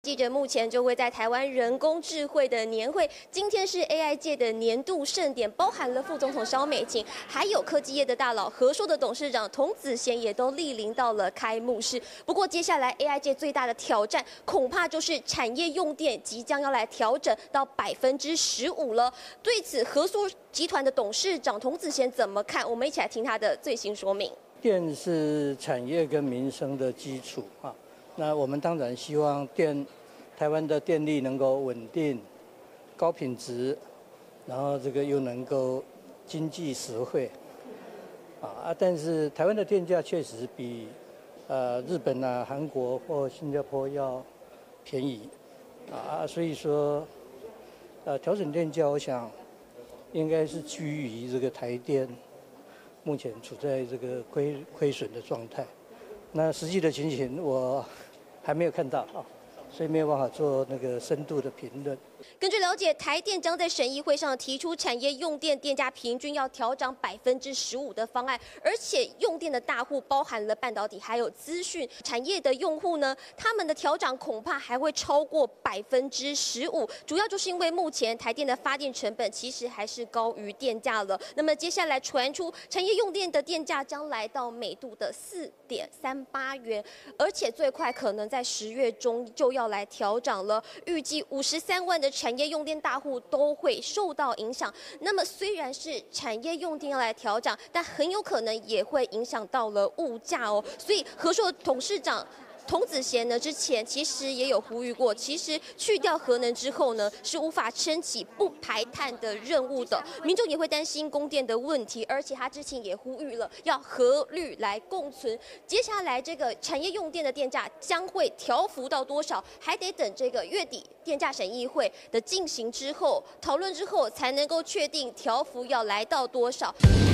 记者目前就会在台湾人工智慧的年会，今天是 AI 界的年度盛典，包含了副总统萧美琴，还有科技业的大佬和硕的董事长童子贤也都莅临到了开幕式。不过接下来 AI 界最大的挑战，恐怕就是产业用电即将要来调整到15%了。对此，和硕集团的董事长童子贤怎么看？我们一起来听他的最新说明。 电是产业跟民生的基础啊，那我们当然希望台湾的电力能够稳定、高品质，然后这个又能够经济实惠，但是台湾的电价确实比日本啊、韩国或新加坡要便宜，所以说调整电价，我想应该是基于这个台电目前处在这个亏损的状态，那实际的情形我还没有看到啊。所以没有办法做那个深度的评论。 根据了解，台电将在审议会上提出产业用电电价平均要调涨15%的方案，而且用电的大户包含了半导体还有资讯产业的用户呢，他们的调涨恐怕还会超过15%，主要就是因为目前台电的发电成本其实还是高于电价了。那么接下来传出产业用电的电价将来到每度的4.38元，而且最快可能在10月中就要来调涨了，预计53万的产业用电大户都会受到影响。那么虽然是产业用电要来调涨，但很有可能也会影响到了物价哦。所以和硕董事长童子贤呢，之前其实也有呼吁过，其实去掉核能之后呢，是无法撑起不排碳的任务的。民众也会担心供电的问题，而且他之前也呼吁了要核绿来共存。接下来这个产业用电的电价将会调幅到多少，还得等这个月底电价审议会的进行之后讨论之后，才能够确定调幅要来到多少。